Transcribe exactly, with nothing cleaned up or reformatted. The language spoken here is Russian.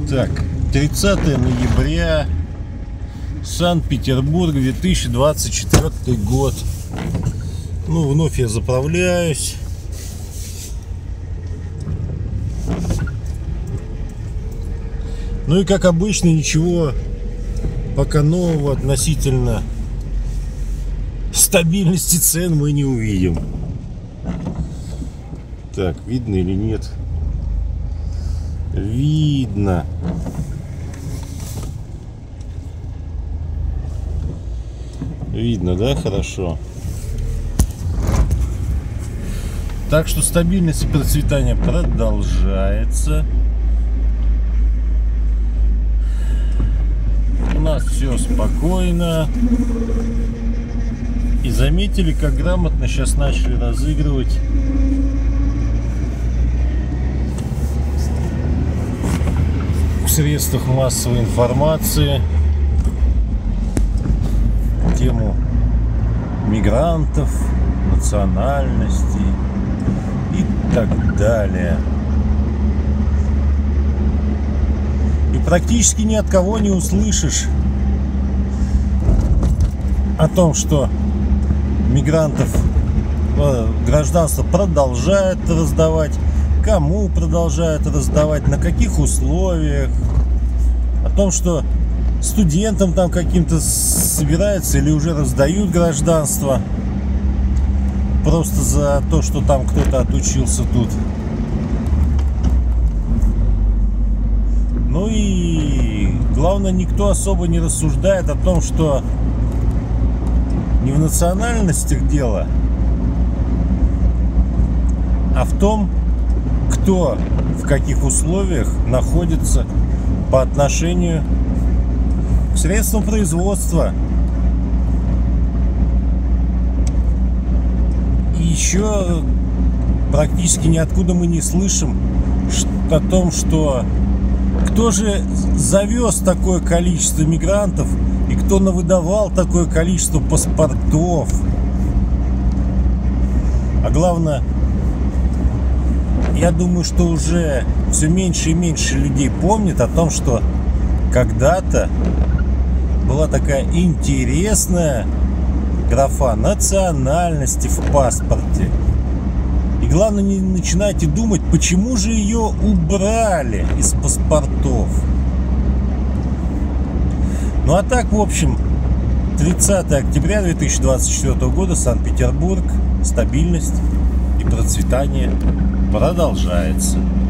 Так, тридцатое ноября, Санкт-Петербург, две тысячи двадцать четвёртый год. Ну, вновь я заправляюсь. Ну и как обычно, ничего пока нового относительно стабильности цен мы не увидим. Так, видно или нет? Видно. Видно, да? Хорошо. Так что стабильность и процветание продолжается. У нас все спокойно. И заметили, как грамотно сейчас начали разыгрывать в средствах массовой информации тему мигрантов, национальностей и так далее. И практически ни от кого не услышишь о том, что мигрантов гражданство продолжает раздавать, кому продолжают раздавать, на каких условиях, о том, что студентам там каким-то собираются или уже раздают гражданство просто за то, что там кто-то отучился тут. Ну и главное, никто особо не рассуждает о том, что не в национальностях дело, а в том, кто в каких условиях находится по отношению к средствам производства. И еще практически ниоткуда мы не слышим о том, что кто же завез такое количество мигрантов и кто навыдавал такое количество паспортов. А главное, я думаю, что уже все меньше и меньше людей помнят о том, что когда-то была такая интересная графа национальности в паспорте. И главное, не начинайте думать, почему же ее убрали из паспортов. Ну а так, в общем, тридцатое октября две тысячи двадцать четвёртого года, Санкт-Петербург, стабильность и процветание продолжается.